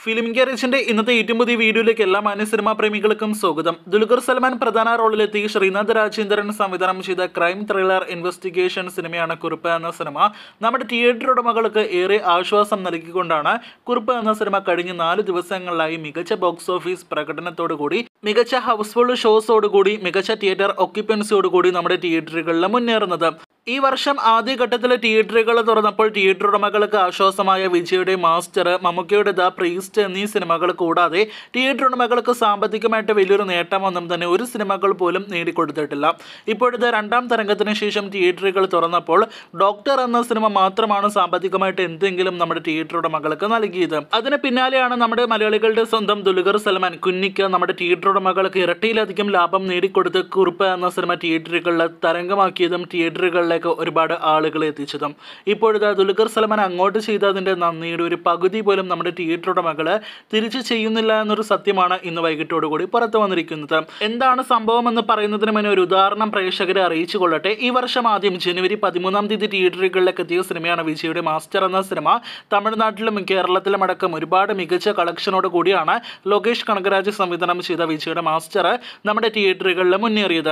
Film ഗാരേജിന്റെ ഇന്നത്തെ ഏറ്റവും പുതിയ വീഡിയോയിലേക്ക് എല്ലാ മാന്യ സിനിമാ പ്രേമികൾക്കും സ്വാഗതം. ദുൽഖർ സൽമാൻ പ്രധാന റോളിലെത്തി ശ്രീനാഥ് രാജേന്ദ്രൻ സംവിധാനം ചെയ്ത ക്രൈം ത്രില്ലർ ഇൻവെസ്റ്റിഗേഷൻ സിനിമയാണ് കുറുപ്പ് എന്ന സിനിമ. നമ്മുടെ തിയേറ്റർ ഉടമകൾക്ക് ഏറെ ആശ്വാസം നൽകിക്കൊണ്ടാണ് കുറുപ്പ് എന്ന സിനിമ കഴിഞ്ഞ 4 ദിവസങ്ങളിലായി മികച്ച ബോക്സ് ഓഫീസ് പ്രകടനത്തോടുകൂടി, മികച്ച ഹൗസ്ഫുൾ ഷോസോടുകൂടി, മികച്ച തിയേറ്റർ ഒക്യുപ്പൻസിയോടുകൂടി നമ്മുടെ തിയേറ്ററുകളിൽ മുന്നേറുന്നത്. ഈ വർഷം ആദ്യഘട്ടത്തിൽ തിയേറ്ററുകൾ തുറന്നപ്പോൾ തിയേറ്റർ ഉടമകൾക്ക് ആശ്വാസമായ വിജയുടെ മാസ്റ്റർ, മമ്മൂക്കയുടെ ദ പ്രീസ്റ്റ് എന്നീ സിനിമകൾ കൂടാതെ തിയേറ്റർ ഉടമകൾക്ക് സാമ്പത്തികമായിട്ട് വലിയൊരു നേട്ടമൊന്നും തന്നെ ഒരു സിനിമകൾ പോലും നേടിക്കൊടുത്തിട്ടില്ല. ഇപ്പോഴത്തെ രണ്ടാം തരംഗത്തിന് ശേഷം തിയേറ്ററുകൾ തുറന്നപ്പോൾ ഡോക്ടർ എന്ന സിനിമ മാത്രമാണ് സാമ്പത്തികമായിട്ട് എന്തെങ്കിലും നമ്മുടെ തിയേറ്റർ ഉടമകൾക്ക് നൽകിയത്. അതിന് പിന്നാലെയാണ് നമ്മുടെ മലയാളികളുടെ സ്വന്തം ദുൽഖർ സൽമാൻ കുഞ്ഞിക്ക് നമ്മുടെ തിയേറ്റർ ഉടമകൾക്ക് ഇരട്ടിയിലധികം ലാഭം നേടിക്കൊടുത്ത് കുറുപ്പ് എന്ന സിനിമ തിയേറ്ററുകളിൽ തരംഗമാക്കിയതും തിയേറ്ററുകളിൽ ഒരുപാട് ആളുകളെ എത്തിച്ചതും. ഇപ്പോഴത്തെ ദുൽഖർ സൽമാൻ അങ്ങോട്ട് ചെയ്തതിന്റെ നന്ദിയുടെ ഒരു പകുതി പോലും നമ്മുടെ തിയേറ്റർ ഉടമകള് തിരിച്ചു ചെയ്യുന്നില്ല എന്നൊരു സത്യമാണ് ഇന്ന് വൈകിട്ടോടുകൂടി പുറത്തു വന്നിരിക്കുന്നത്. എന്താണ് സംഭവം എന്ന് പറയുന്നതിന് മുന്നേ ഒരു ഉദാഹരണം പ്രേക്ഷകരെ അറിയിച്ചു കൊള്ളട്ടെ. ഈ വർഷം ആദ്യം ജനുവരി 13-ാം തീയതി തിയേറ്ററുകളിലേക്ക് എത്തിയ സിനിമയാണ് വിജയുടെ മാസ്റ്റർ എന്ന സിനിമ. തമിഴ്നാട്ടിലും കേരളത്തിലും അടക്കം ഒരുപാട് മികച്ച കളക്ഷനോട് കൂടിയാണ് ലോകേഷ് കനകരാജ് സംവിധാനം ചെയ്ത വിജയുടെ മാസ്റ്റർ നമ്മുടെ തിയേറ്ററുകളിൽ മുന്നേറിയത്.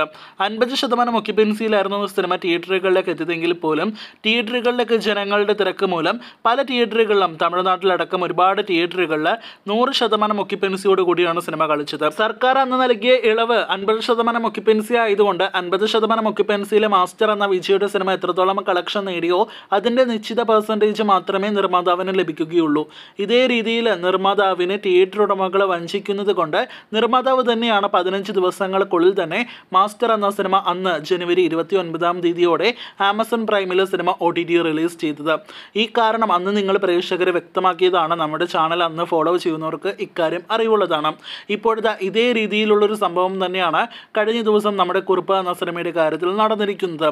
50% ഒക്യുപ്പൻസിയിലായിരുന്നു സിനിമ തിയേറ്ററുകളിലേക്ക് എത്തിയതെങ്കിൽ പോലും തിയേറ്ററുകളിലേക്ക് ജനങ്ങളുടെ തിരക്ക് മൂലം പല തിയേറ്ററുകളിലും തമിഴ്നാട്ടിലടക്കം ഒരുപാട് തിയേറ്ററുകളിൽ 100% ഒക്യുപ്പൻസിയോട് കൂടിയാണ് സിനിമ കളിച്ചത്. സർക്കാർ അന്ന് നൽകിയ ഇളവ് 50% ഒക്യുപ്പൻസി ആയതുകൊണ്ട് 50% ഒക്യുപ്പൻസിയിലെ മാസ്റ്റർ എന്ന വിജയുടെ സിനിമ എത്രത്തോളം കളക്ഷൻ നേടിയോ അതിന്റെ നിശ്ചിത പെർസെൻറ്റേജ് മാത്രമേ നിർമ്മാതാവിന് ലഭിക്കുകയുള്ളൂ. ഇതേ രീതിയിൽ നിർമ്മാതാവിനെ തിയേറ്റർ ഉടമകളെ വഞ്ചിക്കുന്നത് കൊണ്ട് നിർമ്മാതാവ് തന്നെയാണ് 15 ദിവസങ്ങൾക്കുള്ളിൽ തന്നെ മാസ്റ്റർ എന്ന സിനിമ അന്ന് ജനുവരി 29-ാം തീയതിയോടെ ആമസോൺ പ്രൈമിൽ സിനിമ OTT റിലീസ് ചെയ്തത്. ഈ കാരണം അന്ന് നിങ്ങൾ പ്രേക്ഷകരെ വ്യക്തമാക്കിയതാണ്. നമ്മുടെ ചാനൽ അന്ന് ഫോളോ ചെയ്യുന്നവർക്ക് ഇക്കാര്യം അറിവുള്ളതാണ്. ഇപ്പോഴത്തെ ഇതേ രീതിയിലുള്ളൊരു സംഭവം തന്നെയാണ് കഴിഞ്ഞ ദിവസം നമ്മുടെ കുറുപ്പ് എന്ന സിനിമയുടെ കാര്യത്തിൽ നടന്നിരിക്കുന്നത്.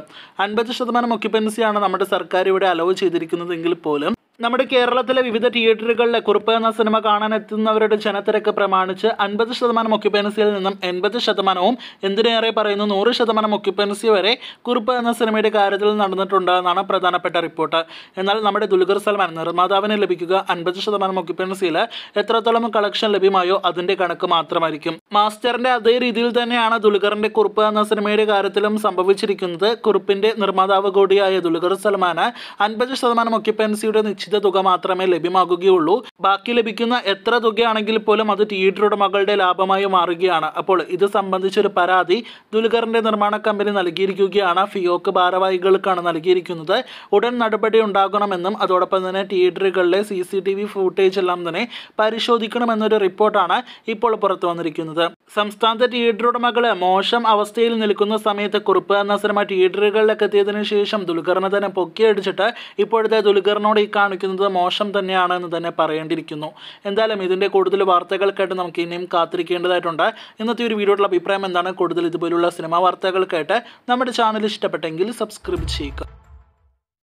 50% ഒക്യുപ്പൻസിയാണ് നമ്മുടെ സർക്കാർ ഇവിടെ അലോ ചെയ്തിരിക്കുന്നതെങ്കിൽ പോലും നമ്മുടെ കേരളത്തിലെ വിവിധ തിയേറ്ററുകളിലെ കുറുപ്പ് എന്ന സിനിമ കാണാൻ എത്തുന്നവരുടെ ജനത്തിരക്ക് പ്രമാണിച്ച് 50% ഒക്യുപ്പൻസിയിൽ നിന്നും 80%വും, എന്തിനേറെ പറയുന്നു 100% ഒക്യുപ്പൻസി വരെ കുറുപ്പ് എന്ന സിനിമയുടെ കാര്യത്തിൽ നടന്നിട്ടുണ്ട് എന്നാണ് പ്രധാനപ്പെട്ട റിപ്പോർട്ട്. എന്നാൽ നമ്മുടെ ദുൽഖർ സൽമാൻ നിർമ്മാതാവിന് ലഭിക്കുക 50% ഒക്യുപ്പൻസിയിൽ എത്രത്തോളം കളക്ഷൻ ലഭ്യമായോ അതിന്റെ കണക്ക് മാത്രമായിരിക്കും. മാസ്റ്ററിന്റെ അതേ രീതിയിൽ തന്നെയാണ് ദുൽഖറിന്റെ കുറുപ്പ് എന്ന സിനിമയുടെ കാര്യത്തിലും സംഭവിച്ചിരിക്കുന്നത്. കുറുപ്പിന്റെ നിർമ്മാതാവ് കൂടിയായ ദുൽഖർ സൽമാന് 50% ഒക്യുപ്പൻസിയുടെ നിശ്ചിത തുക മാത്രമേ ലഭ്യമാകുകയുള്ളൂ. ബാക്കി ലഭിക്കുന്ന എത്ര തുകയാണെങ്കിൽ പോലും അത് തിയേറ്റർ ഉടമകളുടെ ലാഭമായി മാറുകയാണ്. അപ്പോൾ ഇത് സംബന്ധിച്ചൊരു പരാതി ദുൽഖറിന്റെ നിർമ്മാണ കമ്പനി നൽകിയിരിക്കുകയാണ്. ഫിയോക്ക് ഭാരവാഹികൾക്കാണ് നൽകിയിരിക്കുന്നത്. ഉടൻ നടപടി ഉണ്ടാകണമെന്നും അതോടൊപ്പം തന്നെ തിയേറ്ററുകളിലെ CCTV ഫുട്ടേജ് എല്ലാം തന്നെ പരിശോധിക്കണമെന്നൊരു റിപ്പോർട്ടാണ് ഇപ്പോൾ പുറത്തു വന്നിരിക്കുന്നത്. സംസ്ഥാനത്തെ തിയേറ്റർ ഉടമകള് മോശം അവസ്ഥയിൽ നിൽക്കുന്ന സമയത്ത് കുറുപ്പ് എന്ന സിനിമ തിയേറ്ററുകളിലേക്ക് എത്തിയതിനു ശേഷം ദുൽഖറിനെ തന്നെ പൊക്കിയടിച്ചിട്ട് ഇപ്പോഴത്തെ ദുൽഖറിനോട് ഈ കാണിക്കുന്നത് മോശം തന്നെയാണ് എന്ന് തന്നെ പറയേണ്ടിയിരിക്കുന്നു. എന്തായാലും ഇതിന്റെ കൂടുതൽ വാർത്തകൾക്കായിട്ട് നമുക്ക് ഇനിയും കാത്തിരിക്കേണ്ടതായിട്ടുണ്ട്. ഇന്നത്തെ ഒരു വീഡിയോയുടെ അഭിപ്രായം എന്താണ്? കൂടുതൽ ഇതുപോലുള്ള സിനിമാ വാർത്തകൾക്കായിട്ട് നമ്മുടെ ചാനൽ ഇഷ്ടപ്പെട്ടെങ്കിൽ സബ്സ്ക്രൈബ് ചെയ്യുക.